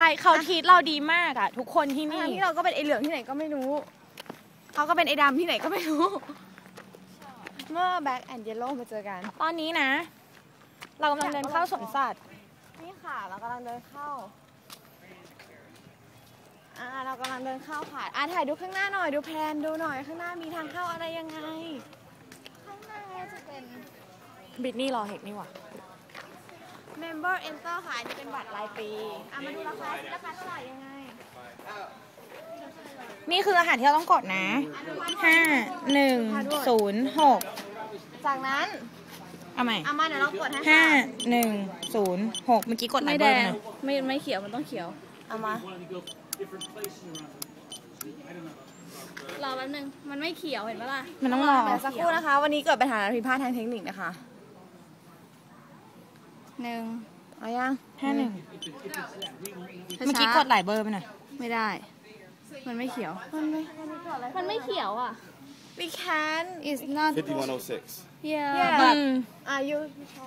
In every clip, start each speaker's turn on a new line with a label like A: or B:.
A: เขาทีทเราดีมากอ่ะทุกคนที่นี่
B: ที่เราก็เป็นไอเหลืองที่ไหนก็ไม่รู้เขาก็เป็นไอดำที่ไหนก็ไม่รู้เมื่อแบ็คแอนด์เยลโล่มาเจอกัน
A: ตอนนี้นะเรากำลังเดินเข้าสวนสัตว์
B: นี่ค่ะเรากำลังเดินเข้าเรากำลังเดินเข้าค่ะถ่ายดูข้างหน้าหน่อยดูแพนดูหน่อยข้างหน้ามีทางเข้าอะไรยังไงข้างหน้าจะเป็น
A: บิทนี่รอเฮกนี่หว่า
B: Member Enter ค่ะอันนี้เป็นบัตรรายปีมาดูราคาสิราคาเท่าไหร่ยังไง
A: นี่คืออาหารที่เราต้องกดนะ5106
B: จากนั้น
A: เอาใหม่
B: มาเดี๋ยวเรากดให้
A: 5106เมื่อกี้กดไม่แดง
C: ไม่เขียวมันต้องเขียว
B: เอามาร
C: อแป๊บนึงมันไม่เขียวเห็นปะล่ะ
A: มันต้องรอ
B: สักครู่นะคะวันนี้เกิดปัญหาผิดพลาดทางเทคนิคนะคะเอายัง
A: 51เมื่อกี้กดหลายเบอร์ไปหน่อย
C: ไม่ได้มันไม่เขียวมันไม่เขียวอ่ะ
B: we can
C: is not
D: 5106
C: yeah
B: but you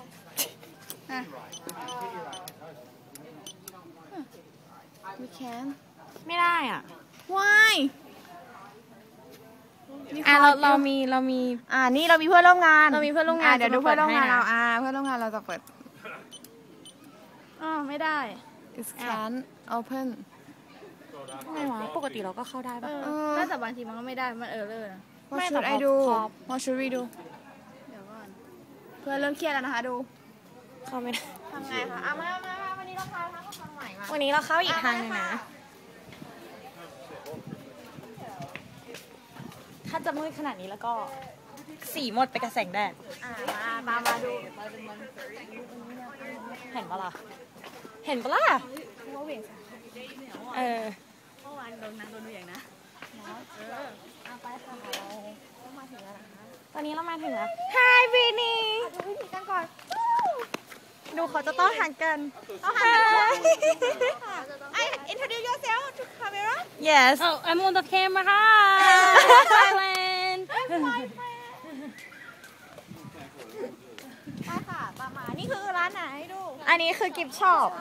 B: we can
A: ไม่ได้อ่ะ
B: why
A: เรามี
B: นี่เรามีเพื่อนร่วมงาน
A: เดี๋ยว
B: ดูเพื่อนร่วมงานเราเพื่อนร่วมงานเราจะเปิด
C: ไม่ได้
B: is can open
A: ไงวะปกติเราก็เข้าได้ป่ะ
C: แต่บางทีมันก็ไม่ได้มันเลยนะ
B: What should I do What should we do
C: เดี๋ยวก่อน
B: เพื่อนเริ่มเครียดแล้วนะคะดู
A: เข้าไม่ได้
B: ทำไงคะมาวันนี้เราเข้าทางใหม่มา
A: วันนี้เราเข้าอีกทางนึงนะถ้าจะมืดขนาดนี้แล้วก็สีหมดไปกับแสงแดด
B: มาดู
A: เห็นปะล่ะเห็นปะล่ะ
C: เมื่อวานโดนดูอย่างนะ
B: ไปค่ะเรามาถึงแล้วนะคะ
A: ตอนนี้เรามาถึงแล้ว Hi Vinny
B: ดูวิธีกันก่อน
A: ดูเขาจะต้องห่างกัน
B: Introduce yourself to camera
A: Yes
C: Oh I'm on the camera Thailand
B: ไปค่ะตามมานี่คือร้านไหนดู
A: อันนี้คือกิฟต์ช็อป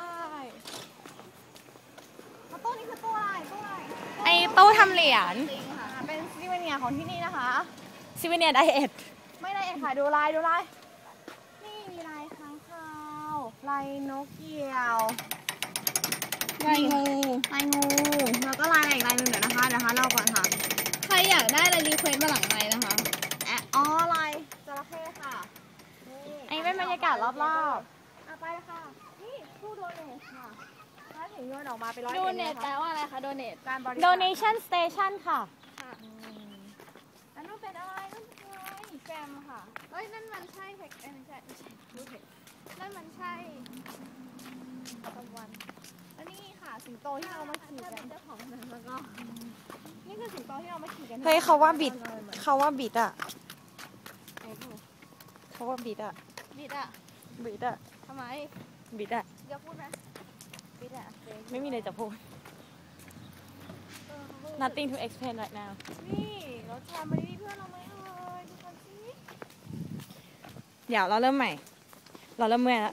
B: ตู้นี้คือตู้อะไร
A: ไอ้ตู้ทำเหรียญ
B: เป็นซิเวเนียของที่นี่นะคะ
A: ซิเวเนียไดเอท
B: ไม่ไดเอทค่ะดูลายนี่มีลายค้างคาวลายนกเกี่ยว
C: ลายงู
B: แล้วก็ลายอะไรอีกลายหนึ่งเดี๋ยวนะคะเล่าก่อนค่ะ
C: ใครอยากได้อะไรรีเควสต์มาหลังไมค์นะคะ
B: ลายจระเข้ค่ะ
A: อันนี้เป็นบรรยากาศรอบ
B: ไปค่ะนี่ตู้โดเนทค่ะถ้าถึงเงินออกมาไป100
C: โดเนทแปลว่าอะไรคะโดเนท
B: การบริจาค
A: Donation Station ค่ะ
B: นั่นเป็นอะไร
C: แกมค่ะนั่นมันใช่ไม่ใช่ดูเถอะนั่นมันใช่
B: ตะวันแล้วนี่ค่ะสิงโตที่เรามาขี่กันเจ้าของนั้นแล้วก็นี่คือสิงโตที่เรามาขี่กัน
A: เฮ้ยเขาว่าบิดอ่ะเขาว่าบิดอ่ะ
C: ทำไม
A: บิดอ่ะ
B: อย่าพูดนะบิดอ่ะ
A: ไม่มีอะไรจะพูด Nothing to explain right now
B: นี่รถแชร์มาดีเพื่อนเราไหมดูกันสิ
A: เดี๋ยวเราเริ่มใหม่เราเริ่มเมื่อยแล้ว